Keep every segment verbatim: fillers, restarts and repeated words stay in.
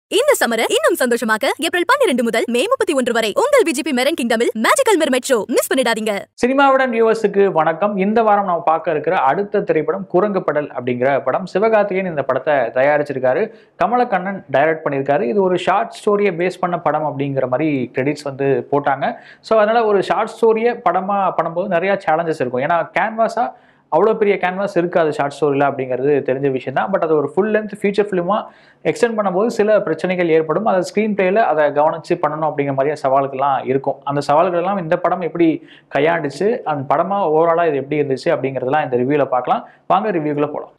இந்த சமர இன்னும் சந்தோஷமாக்க ஏப்ரல் பன்னிரண்டு முதல் மே முப்பத்தி ஒன்று வரை உங்கள் விஜிபி மெரன் கிங்டமில் மேஜிக்கல் மெர்மைட் ஷோ மிஸ் பண்ணிடாதீங்க. சினிமாவுடன் வியூவர்ஸுக்கு வணக்கம். இந்த வாரம் நம்ம பார்க்க இருக்கிற அடுத்த திரைப்படம் குரங்குப்படல் அப்படிங்கிற படம். சிவகார்த்திகேயன் இந்த படத்தை தயாரிச்சிருக்காரு, கமலக்கண்ணன் டைரக்ட் பண்ணியிருக்காரு. இது ஒரு ஷார்ட் ஸ்டோரியை பேஸ் பண்ண படம் அப்படிங்கிற மாதிரி கிரெடிட்ஸ் வந்து போட்டாங்க. ஸோ அதனால ஒரு ஷார்ட் ஸ்டோரியை படமாக பண்ணும்போது நிறையா சேலஞ்சஸ் இருக்கும். ஏன்னா கேன்வாஸாக அவ்வளோ பெரிய கேன்வாஸ் இருக்காது ஷார்ட் ஸ்டோரியில் அப்படிங்கிறது தெரிஞ்ச விஷயம் தான். பட் அது ஒரு ஃபுல் லென்த் ஃபீச்சர் ஃபிலிமாக எக்ஸ்டெண்ட் பண்ணும்போது சில பிரச்சனைகள் ஏற்படும். அதை ஸ்க்ரீன் பிளேயில் அதை கவனித்து பண்ணணும் அப்படிங்கிற மாதிரியான சவால்கள்லாம் இருக்கும். அந்த சவால்கள்லாம் இந்த படம் எப்படி கையாண்டுச்சு, அந்த படமாக ஓவராலாக இது எப்படி இருந்துச்சு அப்படிங்கிறதெல்லாம் இந்த ரிவ்யூவில் பார்க்கலாம். வாங்க ரிவ்யூக்குள்ளே போகலாம்.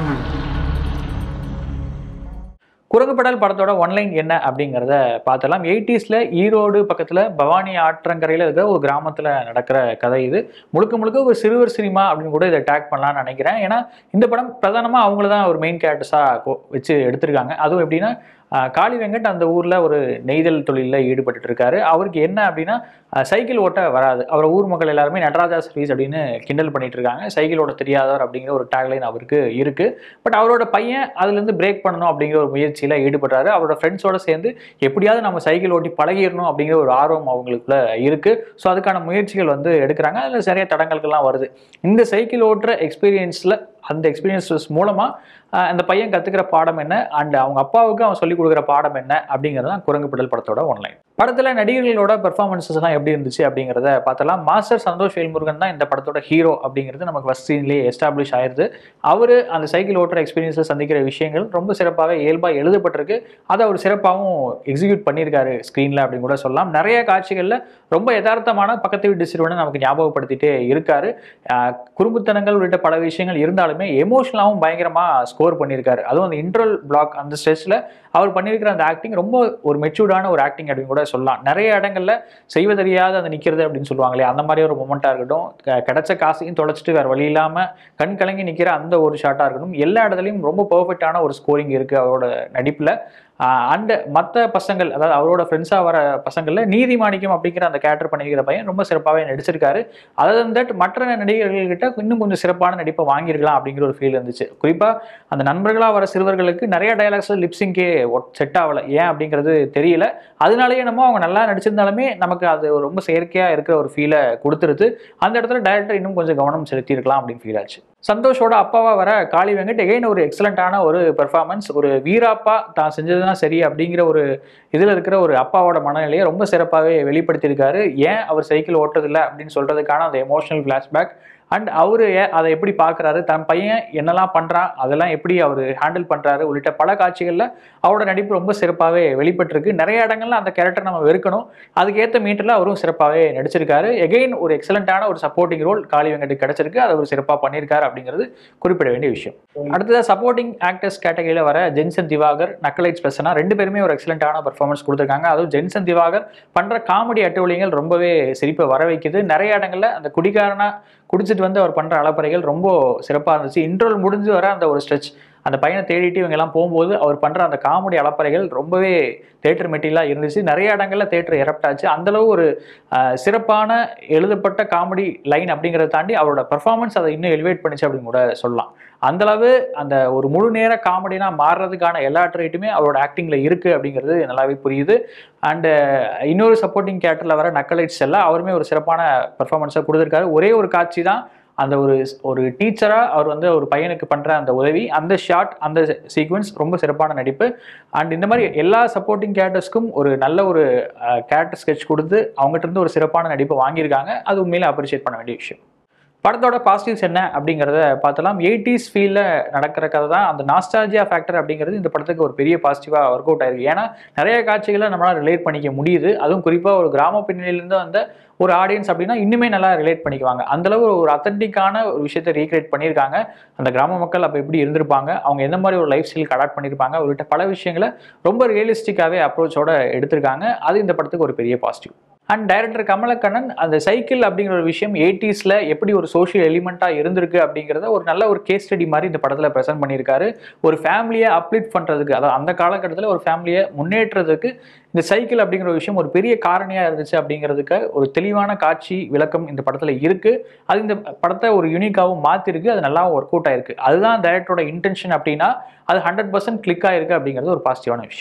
குரங்குப்படல் படத்தோட ஒன்லைன் என்ன அப்படிங்கிறத பார்த்தலாம். எயிட்டிஸில் ஈரோடு பக்கத்தில் பவானி ஆற்றங்கரையில் இருக்கிற ஒரு கிராமத்தில் நடக்கிற கதை இது. முழுக்க முழுக்க ஒரு சிறுவர் சினிமா அப்படின்னு கூட இதை டேக் பண்ணலான்னு நினைக்கிறேன். ஏன்னா இந்த படம் பிரதானமாக அவங்கள தான் ஒரு மெயின் கேரக்டர்ஸாக வச்சு எடுத்திருக்காங்க. அதுவும் எப்படின்னா, காளி வெங்கட் அந்த ஊரில் ஒரு நெய்தல் தொழிலில் ஈடுபட்டு இருக்காரு. அவருக்கு என்ன அப்படின்னா, சைக்கிள் ஓட்ட வராது. அவர் ஊர் மக்கள் எல்லாருமே நடராஜா சர்வீஸ் அப்படின்னு கிண்டல் பண்ணிட்டு இருக்காங்க. சைக்கிள் ஓட்ட தெரியாதவர் அப்படிங்கிற ஒரு டேக்லைன் அவருக்கு இருக்கு. பட் அவரோட பையன் அதுலேருந்து பிரேக் பண்ணணும் அப்படிங்கிற ஒரு முயற்சியில் ஈடுபடுறாரு. அவரோட ஃப்ரெண்ட்ஸோட சேர்ந்து எப்படியாவது நம்ம சைக்கிள் ஓட்டி பழகிடணும் அப்படிங்கிற ஒரு ஆர்வம் அவங்களுக்குள்ள இருக்கு. ஸோ அதுக்கான முயற்சிகள் வந்து எடுக்கிறாங்க. அதில் நிறைய தடங்கல்கள்லாம் வருது. இந்த சைக்கிள் ஓட்டுற எக்ஸ்பீரியன்ஸில் அந்த எக்ஸ்பீரியன்ஸஸ் மூலமாக அந்த பையன் கற்றுக்கிற பாடம் என்ன, அண்ட் அவங்க அப்பாவுக்கு அவன் சொல்லிக் கொடுக்குற பாடம் என்ன அப்படிங்கிறது தான் குரங்குப்படல் படத்தோட ஒன்லைன். படத்தில் நடிகர்களோட பெர்ஃபார்மன்ஸஸ் எல்லாம் எப்படி இருந்துச்சு அப்படிங்கிறத பார்த்தலாம். மாஸ்டர் சந்தோஷ் வேல்முருகன் தான் இந்த படத்தோட ஹீரோ அப்படிங்கிறது நமக்கு ஃபர்ஸ்ட் சீன்லேயே எஸ்டாப்ளிஷ் ஆயிருது. அவர் அந்த சைக்கிள் ஓட்டுற எக்ஸ்பீரியன்ஸை சந்திக்கிற விஷயங்கள் ரொம்ப சிறப்பாக இயல்பாக எழுதப்பட்டிருக்கு. அதை அவர் சிறப்பாகவும் எக்ஸிக்யூட் பண்ணியிருக்காரு ஸ்க்ரீனில் அப்படின்னு கூட சொல்லலாம். நிறைய காட்சிகளில் ரொம்ப யதார்த்தமான பக்கத்து வீட்டு சிறுவனை நமக்கு ஞாபகப்படுத்திட்டே இருக்காரு. குறும்புத்தனங்கள் உள்ளிட்ட பல விஷயங்கள் இருந்தாலுமே எமோஷனலாகவும் பயங்கரமாக ஸ்கோர் பண்ணியிருக்காரு. அதுவும் அந்த இன்ட்ரோல் பிளாக் அந்த ஸ்ட்ரெச்சில் அவர் பண்ணியிருக்கிற அந்த ஆக்டிங் ரொம்ப ஒரு மெச்சூர்டான ஒரு ஆக்டிங் அப்படின்னு கூட சொல்லலாம். நிறைய இடங்கள்ல செய்வதறியாத அந்த நிற்கிறது அப்படின்னு சொல்லுவாங்களே, அந்த மாதிரி ஒரு மொமெண்ட்டாக இருக்கட்டும், கிடைச்ச காசையும் தொலைச்சிட்டு வேறு வழி இல்லாமல் கண் கலங்கி நிற்கிற அந்த ஒரு ஷாட்டாக இருக்கட்டும், எல்லா இடத்துலையும் ரொம்ப பர்ஃபெக்டான ஒரு ஸ்கோரிங் இருக்குது அவரோட நடிப்பில். அண்ட் மற்ற பசங்கள், அதாவது அவரோட ஃப்ரெண்ட்ஸாக வர பசங்களில் நீதிமாணிக்கம் அப்படிங்கிற அந்த கேரக்டர் பண்ணியிருக்கிற பையன் ரொம்ப சிறப்பாகவே நடிச்சிருக்காரு. அதர் தன் தட் மற்ற நடிகர்கள்கிட்ட இன்னும் கொஞ்சம் சிறப்பான நடிப்பை வாங்கியிருக்கலாம் அப்படிங்கிற ஒரு ஃபீல் இருந்துச்சு. குறிப்பாக அந்த நண்பர்களாக வர சிறுவர்களுக்கு நிறைய டைலாக்ஸ் லிப்ஸிங்கே செட் ஆகலை. ஏன் அப்படிங்கிறது தெரியல. அதனாலேயே நம்ம அவங்க நல்லா நடிச்சிருந்தாலுமே நமக்கு அது ரொம்ப செயற்கையாக இருக்கிற ஒரு ஃபீலை கொடுத்துருது. அந்த இடத்துல டைரக்டர் இன்னும் கொஞ்சம் கவனம் செலுத்தியிருக்கலாம் அப்படின்னு ஃபீல் ஆச்சு. சந்தோஷோட அப்பாவா வர காளி வெங்கட் எகைன் ஒரு எக்ஸலண்டான ஒரு பெர்ஃபார்மன்ஸ். ஒரு வீராப்பா தான் செஞ்சதுதான் சரி அப்படிங்கிற ஒரு இதில் இருக்கிற ஒரு அப்பாவோட மனநிலையை ரொம்ப சிறப்பாகவே வெளிப்படுத்தியிருக்காரு. ஏன் அவர் சைக்கிள் ஓட்டுறதில்லை அப்படின்னு சொல்றதுக்கான அந்த எமோஷனல் ஃப்ளாஷ்பேக், அண்ட் அவரு அதை எப்படி பார்க்குறாரு, தன் பையன் என்னெல்லாம் பண்ணுறான், அதெல்லாம் எப்படி அவர் ஹேண்டில் பண்ணுறாரு உள்ளிட்ட பல காட்சிகளில் அவரோட நடிப்பு ரொம்ப சிறப்பாகவே வெளிப்பட்டிருக்கு. நிறைய இடங்கள்ல அந்த கேரக்டர் நம்ம வெறுக்கணும், அதுக்கேற்ற மீட்டரில் அவரும் சிறப்பாகவே நடிச்சிருக்காரு. எகெயின் ஒரு எக்ஸலண்டான ஒரு சப்போர்ட்டிங் ரோல் காளி வெங்கட்டுக்கு கிடைச்சிருக்கு. அதை ஒரு சிறப்பாக பண்ணியிருக்காரு அப்படிங்கிறது குறிப்பிட வேண்டிய விஷயம். அடுத்ததாக சப்போர்ட்டிங் ஆக்டர்ஸ் கேட்டகரியில் வர ஜென்சன் திவாகர், நக்கலைட்ஸ் பிரசன்னா ரெண்டு பேருமே ஒரு எக்ஸலண்டான பர்ஃபார்மன்ஸ் கொடுத்துருக்காங்க. அதுவும் ஜென்சன் திவாகர் பண்ணுற காமெடி அட்டவணைகள் ரொம்பவே சிரிப்பை வர வைக்குது. நிறைய இடங்களில் அந்த குடிகாரனா குடிச்சிட்டு வந்து அவர் பண்ணுற அலப்பறைகள் ரொம்ப சிறப்பாக இருந்துச்சு. இன்ட்ரோல் முடிஞ்சு வர அந்த ஒரு ஸ்ட்ரெச், அந்த பையனை தேடிட்டு இவங்க எல்லாம் போகும்போது அவர் பண்ணுற அந்த காமெடி அலப்பறைகள் ரொம்பவே தேட்டர் மெட்டீரியலாக இருந்துச்சு. நிறைய இடங்களில் தேட்டர் எரப்டாச்சு. அந்தளவு ஒரு சிறப்பான எழுதப்பட்ட காமெடி லைன் அப்படிங்கிறத தாண்டி அவரோட பர்ஃபார்மன்ஸ் அதை இன்னும் எலிவேட் பண்ணிச்சு அப்படின்னு கூட சொல்லலாம். அந்தளவு அந்த ஒரு முழு நேர காமெடினா மாறுறதுக்கான எல்லா ட்ரைட்டுமே அவரோட ஆக்டிங்கில் இருக்குது அப்படிங்கிறது நல்லாவே புரியுது. அண்டு இன்னொரு சப்போர்ட்டிங் கேரக்டரில் வர நக்கலைட்ஸ் எல்லாம் அவருமே ஒரு சிறப்பான பர்ஃபார்மன்ஸாக கொடுத்துருக்காரு. ஒரே ஒரு காட்சி தான் அந்த ஒரு ஒரு டீச்சராக அவர் வந்து ஒரு பையனுக்கு பண்ணுற அந்த உதவி, அந்த ஷாட், அந்த சீக்வன்ஸ் ரொம்ப சிறப்பான நடிப்பு. அண்ட் இந்த மாதிரி எல்லா சப்போர்ட்டிங் கேரக்டர்ஸ்க்கும் ஒரு நல்ல ஒரு கேரக்டர் ஸ்கெட்ச் கொடுத்து அவங்ககிட்ட இருந்து ஒரு சிறப்பான நடிப்பை வாங்கியிருக்காங்க. அது உண்மையிலே அப்ரிஷியேட் பண்ண வேண்டிய விஷயம். படத்தோட பாசிட்டிவ்ஸ் என்ன அப்படிங்கிறத பார்த்தலாம். எயிட்டிஸ் ஃபீல்டில் நடக்கிற கதை தான். அந்த நாஸ்டாலஜியா ஃபேக்டர் அப்படிங்கிறது இந்த படத்துக்கு ஒரு பெரிய பாசிட்டிவாக ஒர்க் அவுட் ஆயிருக்கு. ஏன்னா நிறைய காட்சிகளை நம்மளால் ரிலேட் பண்ணிக்க முடியுது. அதுவும் குறிப்பாக ஒரு கிராம பின்னணியிலேருந்து வந்த ஒரு ஆடியன்ஸ் அப்படின்னா இன்னுமே நல்லா ரிலேட் பண்ணிக்குவாங்க. அந்தளவு ஒரு அத்தன்டிக்கான ஒரு விஷயத்தை ரீக்ரியேட் பண்ணியிருக்காங்க. அந்த கிராம மக்கள் அப்போ எப்படி இருந்திருப்பாங்க, அவங்க எந்த மாதிரி ஒரு லைஃப் ஸ்டைலுக்கு அடாப்ட் பண்ணியிருப்பாங்க உள்ளிட்ட பல விஷயங்களை ரொம்ப ரியலிஸ்டிக்காகவே அப்ரோச்சோட எடுத்திருக்காங்க. அது இந்த படத்துக்கு ஒரு பெரிய பாசிட்டிவ். அண்ட் டைரக்டர் கமலக்கண்ணன் அந்த சைக்கிள் அப்படிங்கிற ஒரு விஷயம் எயிட்டிஸில் எப்படி ஒரு சோஷியல் எலிமெண்ட்டாக இருந்திருக்கு அப்படிங்கிறத ஒரு நல்ல ஒரு கேஸ் ஸ்டடி மாதிரி இந்த படத்தில் ப்ரெசென்ட் பண்ணியிருக்காரு. ஒரு ஃபேமிலியை அப்லிஃப்ட் பண்ணுறதுக்கு, அதாவது அந்த காலகட்டத்தில் ஒரு ஃபேமிலியை முன்னேற்றதுக்கு இந்த சைக்கிள் அப்படிங்கிற ஒரு விஷயம் ஒரு பெரிய காரணியாக இருந்துச்சு அப்படிங்கிறதுக்கு ஒரு தெளிவான காட்சி விளக்கம் இந்த படத்தில் இருக்குது. அது இந்த படத்தை ஒரு யூனிக்காகவும் மாற்றிருக்கு. அது நல்லாவும் ஒர்க் அவுட் ஆயிருக்கு. அதுதான் டைரக்டரோட இன்டென்ஷன் அப்படின்னா அது ஹண்ட்ரட் பர்சன்ட் கிளிக் ஆயிருக்கு அப்படிங்கிறது ஒரு பாசிட்டிவான விஷயம்.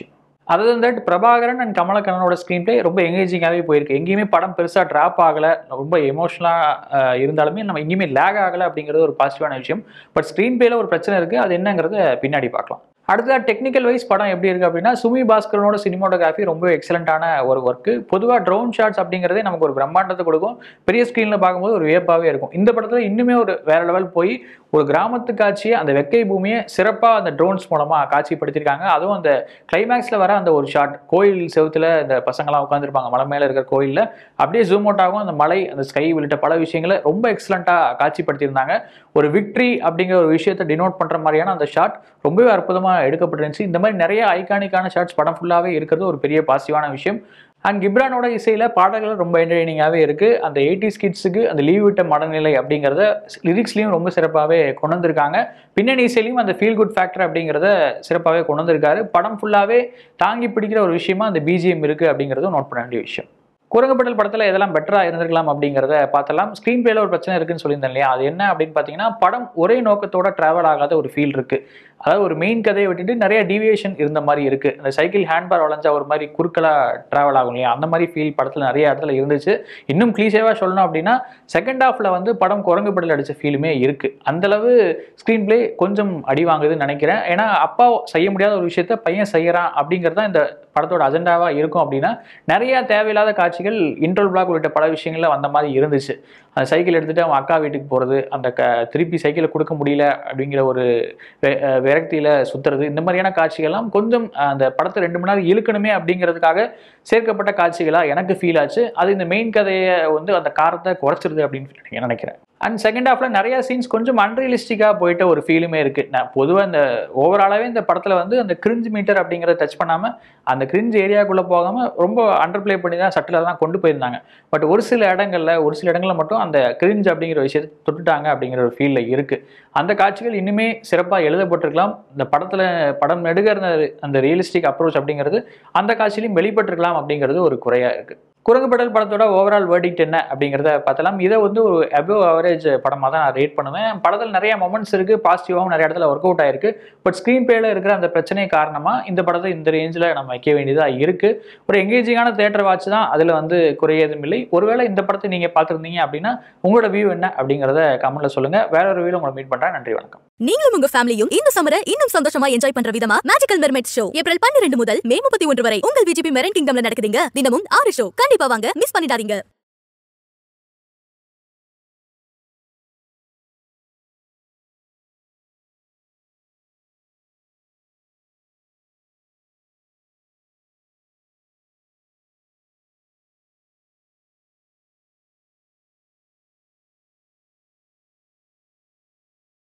Other than that Prabhakaran and கமலக்கண்ணனோட ஸ்க்ரீன் பிளே ரொம்ப எங்கேஜிங்காகவே போயிருக்கு. எங்கேயுமே படம் பெருசாக ட்ராப் ஆகலை, ரொம்ப எமோஷனலாக இருந்தாலுமே நம்ம எங்கேயுமே லேக் ஆகலை அப்படிங்கிறது ஒரு பாசிட்டிவான விஷயம். பட் ஸ்க்ரீன் பிளேல ஒரு பிரச்சனை இருக்குது, அது என்னங்கிறத பின்னாடி பார்க்கலாம். அடுத்ததாக டெக்னிக்கல் வைஸ் படம் எப்படி இருக்குது அப்படின்னா, சுமி பாஸ்கரனோட சினிமாட்டோகிராஃபி ரொம்ப எக்ஸலண்ட்டான ஒரு ஒர்க்கு. பொதுவாக ட்ரோன் ஷாட்ஸ் அப்படிங்கிறதே நமக்கு ஒரு பிரம்மாண்டத்தை கொடுக்கும், பெரிய ஸ்க்ரீனில் பார்க்கும்போது ஒரு வியப்பாகவே இருக்கும். இந்த படத்தில் இன்னுமே ஒரு வேற லெவல் போய் ஒரு கிராமத்து காட்சியை, அந்த வெக்கை பூமியை சிறப்பாக அந்த ட்ரோன்ஸ் மூலமாக காட்சிப்படுத்தியிருக்காங்க. அதுவும் அந்த கிளைமேக்ஸில் வர அந்த ஒரு ஷாட், கோயில் செவுத்தில் இந்த பசங்களாம் உட்காந்துருப்பாங்க மலை மேலே இருக்கிற கோயிலில், அப்படியே ஜூம் அவுட் ஆகும் அந்த மலை, அந்த ஸ்கை உள்ளிட்ட பல விஷயங்களை ரொம்ப எக்ஸலண்ட்டாக காட்சிப்படுத்தியிருந்தாங்க. ஒரு விக்ட்ரி அப்படிங்கிற ஒரு விஷயத்தை டினோட் பண்ணுற மாதிரியான அந்த ஷாட் ரொம்பவே அற்புதமாக எடுக்கப்பட்டிருந்துச்சு. இந்த மாதிரி நிறைய ஐகானிக்கான ஷாட்ஸ் படம் ஃபுல்லாகவே இருக்கிறது ஒரு பெரிய பாசிட்டிவான விஷயம். அண்ட் கிப்ரானோட இசையில் பாடல்கள் ரொம்ப என்டர்டெய்னிங்காகவே இருக்குது. அந்த எயிட்டிஸ் கிட்ஸுக்கு அந்த லீவ் விட்ட மனநிலை அப்படிங்கிறத லிரிக்ஸ்லையும் ரொம்ப சிறப்பாகவே கொண்டு வந்திருக்காங்க. பின்னணி இசையிலையும் அந்த ஃபீல் குட் ஃபேக்டர் அப்படிங்கிறத சிறப்பாகவே கொண்டு வந்திருக்காரு. படம் ஃபுல்லாகவே தாங்கி பிடிக்கிற ஒரு விஷயமா அந்த பிஜிஎம் இருக்குது அப்படிங்கிறதும் நோட் பண்ண வேண்டிய விஷயம். குரங்குப்படல் படத்தில் எதெல்லாம் பெட்டராக இருந்திருக்கலாம் அப்படிங்கிறத பார்த்தலாம். ஸ்க்ரீன் பிளேல ஒரு பிரச்சனை இருக்குன்னு சொல்லியிருந்தேன் இல்லையா, அது என்ன அப்படின்னு பார்த்தீங்கன்னா, படம் ஒரே நோக்கத்தோட ட்ராவல் ஆகாத ஒரு ஃபீல் இருக்குது. அதாவது ஒரு மெயின் கதையை விட்டுட்டு நிறைய டீவியேஷன் இருந்த மாதிரி இருக்குது. அந்த சைக்கிள் ஹேண்ட்பார் வளைஞ்சா ஒரு மாதிரி குறுக்கலாக ட்ராவல் ஆகும் இல்லையா, அந்த மாதிரி ஃபீல் படத்தில் நிறைய இடத்துல இருந்துச்சு. இன்னும் கிளீஷேவாக சொல்லணும் அப்படின்னா, செகண்ட் ஹாஃபில் வந்து படம் குரங்குப்படல் அடித்த ஃபீலுமே இருக்குது. அந்தளவு ஸ்க்ரீன் பிளே கொஞ்சம் அடி வாங்குதுன்னு நினைக்கிறேன். ஏன்னா அப்பா செய்ய முடியாத ஒரு விஷயத்த பையன் செய்கிறான் அப்படிங்கிறது தான் இந்த படத்தோட அஜெண்டாவாக இருக்கும். அப்படின்னா நிறைய தேவையில்லாத காட்சிகள் இன்ட்ரோல் பிளாக் உள்ளிட்ட பல விஷயங்கள்ல வந்த மாதிரி இருந்துச்சு. அந்த சைக்கிள் எடுத்துகிட்டு அவன் அக்கா வீட்டுக்கு போகிறது, அந்த க திருப்பி சைக்கிளை கொடுக்க முடியல அப்படிங்கிற ஒரு விரக்தியில் சுற்றுறது, இந்த மாதிரியான காட்சிகள்லாம் கொஞ்சம் அந்த படத்தை ரெண்டு மணி நேரம் இழுக்கணுமே அப்படிங்கிறதுக்காக சேர்க்கப்பட்ட காட்சிகளாக எனக்கு ஃபீல் ஆச்சு. அது இந்த மெயின் கதையை வந்து அந்த காரத்தை குறைச்சிருது அப்படின்னு நினைக்கிறேன். அண்ட் செகண்ட் ஹாஃபில் நிறைய சீன்ஸ் கொஞ்சம் அன்ரியலிஸ்டிக்காக போயிட்ட ஒரு ஃபீலுமே இருக்குது. நான் பொதுவாக இந்த ஓவராலாகவே இந்த படத்தில் வந்து அந்த கிரிஞ்ச் மீட்டர் அப்படிங்கிறத டச் பண்ணாமல், அந்த கிரிஞ்ச் ஏரியாவுக்குள்ளே போகாமல் ரொம்ப அண்டர் பிளே பண்ணி தான் சட்டில் தான் கொண்டு போயிருந்தாங்க. பட் ஒரு சில இடங்களில் ஒரு சில இடங்களில் மட்டும் அந்த கிரிஞ்ச் அப்படிங்கிற விஷயத்தை தொட்டுட்டாங்க அப்படிங்கிற ஒரு ஃபீலில் இருக்குது. அந்த காட்சிகள் இன்னுமே சிறப்பாக எழுதப்பட்டிருக்கலாம். இந்த படத்தில் படம் நெடுகிற அந்த ரியலிஸ்டிக் அப்ரோச் அப்படிங்கிறது அந்த காட்சியிலையும் வெளிப்பட்டிருக்கலாம் அப்படிங்கிறது ஒரு குறையாக இருக்குது. குரங்குப்படல் படத்தோட ஓவரால் வேர்டிக்ட் என்ன அப்படிங்கிறத பார்த்தலாம். இதை வந்து ஒரு அபவ் அவரேஜ் படமாக தான் நான் ரேட் பண்ணுவேன். படத்தில் நிறைய மொமெண்ட்ஸ் இருக்குது, பாசிட்டிவாகவும் நிறைய இடத்துல ஒர்க் அவுட் ஆயிருக்கு. பட் ஸ்க்ரீன் பிளேல இருக்கிற அந்த பிரச்சனை காரணமாக இந்த படத்தை இந்த ரேஞ்சில் நம்ம வைக்க வேண்டியதாக இருக்குது. ஒரு எங்கேஜிங்கான தியேட்டர் வாட்ச் தான், அதில் வந்து குறையதும் இல்லை. ஒருவேளை இந்த படத்தை நீங்கள் பார்த்துருந்தீங்க அப்படின்னா உங்களோட வியூ என்ன அப்படிங்கிறத கமெண்ட்ல சொல்லுங்கள். வேற ஒரு வியூவில் உங்களை மீட் பண்ணுறேன். நன்றி, வணக்கம். நீங்களும் உங்க ஃபேமிலியும் இந்த சம்மரை இன்னும் சந்தோஷமா என்ஜாய் பண்ற விதமா மேஜிக்கல் மெர்மைட் ஷோ ஏப்ரல் பன்னிரண்டு முதல் மே முப்பத்தி ஒன்று வரை உங்கள் விஜிபி மெரைன் கிங்டம்ல நடக்குதுங்க. தினமும் ஆறு ஷோ கண்டிப்பா வாங்க, மிஸ் பண்ணிடாதீங்க.